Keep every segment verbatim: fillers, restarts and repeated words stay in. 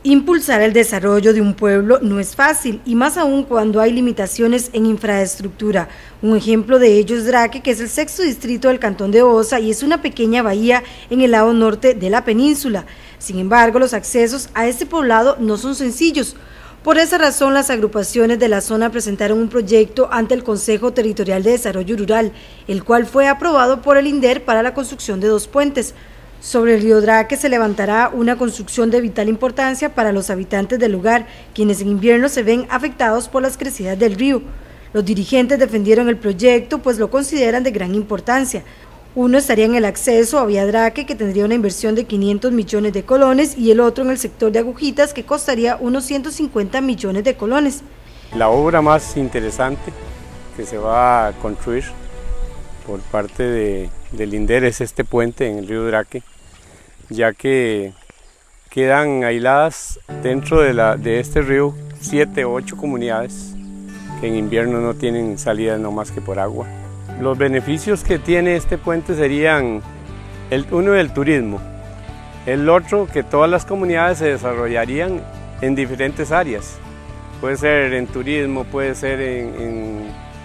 Impulsar el desarrollo de un pueblo no es fácil, y más aún cuando hay limitaciones en infraestructura. Un ejemplo de ello es Draque, que es el sexto distrito del cantón de Osa y es una pequeña bahía en el lado norte de la península. Sin embargo, los accesos a este poblado no son sencillos. Por esa razón, las agrupaciones de la zona presentaron un proyecto ante el Consejo Territorial de Desarrollo Rural, el cual fue aprobado por el INDER para la construcción de dos puentes. Sobre el río Draque se levantará una construcción de vital importancia para los habitantes del lugar, quienes en invierno se ven afectados por las crecidas del río. Los dirigentes defendieron el proyecto, pues lo consideran de gran importancia. Uno estaría en el acceso a Vía Draque, que tendría una inversión de quinientos millones de colones, y el otro en el sector de Agujitas, que costaría unos ciento cincuenta millones de colones. La obra más interesante que se va a construir por parte de, del INDER es este puente en el río Draque, ya que quedan aisladas dentro de, la, de este río siete o ocho comunidades que en invierno no tienen salida no más que por agua. Los beneficios que tiene este puente serían el, uno el turismo, el otro que todas las comunidades se desarrollarían en diferentes áreas, puede ser en turismo, puede ser en, en,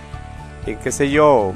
en qué sé yo,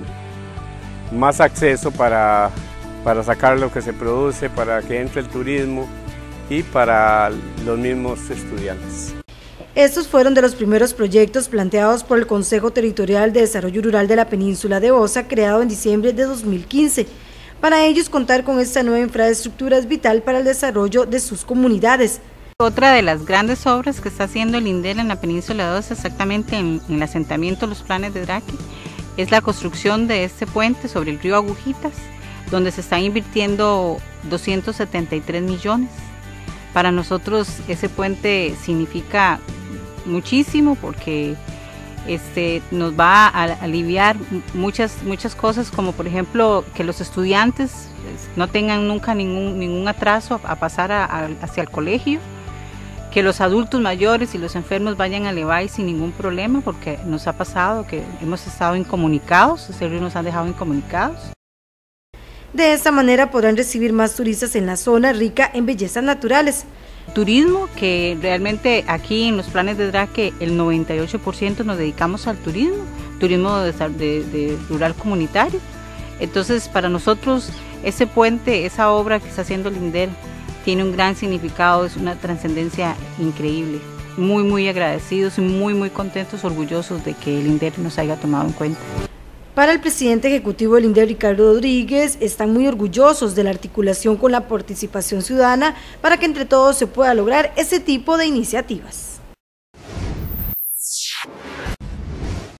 más acceso para para sacar lo que se produce, para que entre el turismo y para los mismos estudiantes. Estos fueron de los primeros proyectos planteados por el Consejo Territorial de Desarrollo Rural de la Península de Osa, creado en diciembre de dos mil quince. Para ellos, contar con esta nueva infraestructura es vital para el desarrollo de sus comunidades. Otra de las grandes obras que está haciendo el INDER en la Península de Osa, exactamente en, en el asentamiento Los Planes de Draque, es la construcción de este puente sobre el río Agujitas, donde se están invirtiendo doscientos setenta y tres millones. Para nosotros ese puente significa muchísimo porque este, nos va a aliviar muchas, muchas cosas, como por ejemplo que los estudiantes no tengan nunca ningún, ningún atraso a, a pasar a, a, hacia el colegio, que los adultos mayores y los enfermos vayan a Levay sin ningún problema, porque nos ha pasado que hemos estado incomunicados, ese río nos ha dejado incomunicados. De esta manera podrán recibir más turistas en la zona rica en bellezas naturales. Turismo, que realmente aquí en Los Planes de Draque el noventa y ocho por ciento nos dedicamos al turismo, turismo de, de, de rural comunitario. Entonces para nosotros ese puente, esa obra que está haciendo el INDER tiene un gran significado, es una trascendencia increíble. Muy muy agradecidos y muy muy contentos, orgullosos de que el INDER nos haya tomado en cuenta. Para el presidente ejecutivo del INDER, Ricardo Rodríguez, están muy orgullosos de la articulación con la participación ciudadana para que entre todos se pueda lograr ese tipo de iniciativas.